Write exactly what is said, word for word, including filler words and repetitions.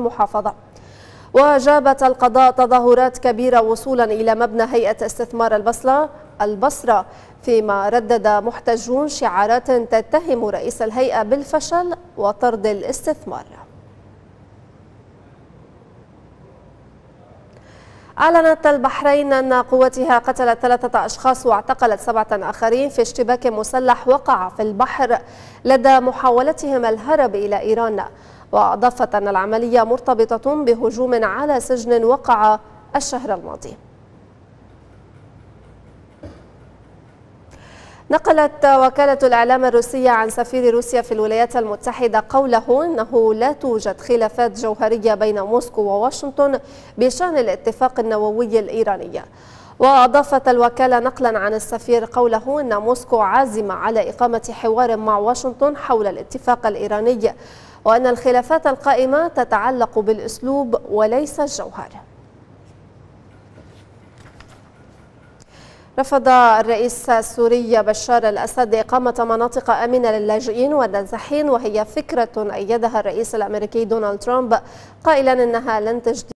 المحافظة. وجابت القضاء تظاهرات كبيرة وصولا إلى مبنى هيئة استثمار البصرة البصرة فيما ردد محتجون شعارات تتهم رئيس الهيئة بالفشل وطرد الاستثمار. أعلنت البحرين أن قواتها قتلت ثلاثة أشخاص واعتقلت سبعة آخرين في اشتباك مسلح وقع في البحر لدى محاولتهم الهرب إلى إيران، وأضافت أن العملية مرتبطة بهجوم على سجن وقع الشهر الماضي. نقلت وكالة الإعلام الروسية عن سفير روسيا في الولايات المتحدة قوله إنه لا توجد خلافات جوهرية بين موسكو وواشنطن بشأن الاتفاق النووي الإيراني. وأضافت الوكالة نقلا عن السفير قوله إن موسكو عازمة على إقامة حوار مع واشنطن حول الاتفاق الإيراني، وأن الخلافات القائمة تتعلق بالأسلوب وليس الجوهر. رفض الرئيس السوري بشار الأسد إقامة مناطق آمنة للاجئين والنازحين، وهي فكرة أيدها الرئيس الأمريكي دونالد ترامب قائلا إنها لن تجدي